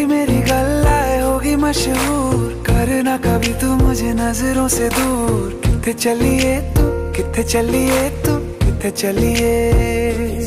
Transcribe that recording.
तेरी मेरी गल्लाए होगी मशहूर, करना कभी तू मुझे नजरों से दूर। किथे चलिए तू, किथे चलिए तू, किथे चलिए।